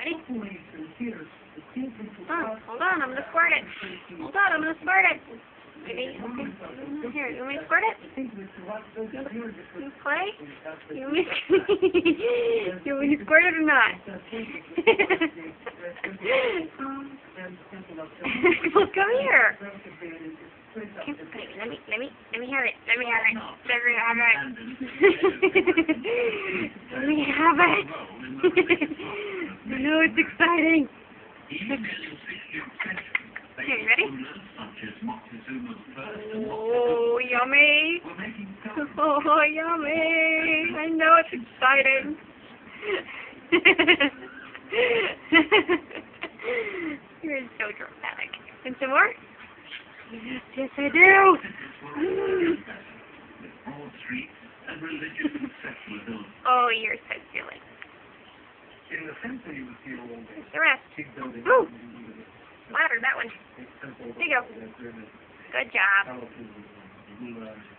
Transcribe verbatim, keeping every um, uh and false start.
Ready? Oh, hold on, I'm gonna squirt it. Hold on, I'm gonna squirt it. Ready? Okay. Here, you want me to squirt it? You play? You want me to, you want me to squirt it or not? Well, come here. Come, let me, let me, let me have it. Let me have it. Let me have it. Let me have it. I know it's exciting. Okay, you ready? Oh, yummy. Oh, yummy. I know it's exciting. You're so dramatic. And some more? Yes, I do. Oh, you're so silly. Here's the rest. Woo! Louder, that one. There you go. Good job.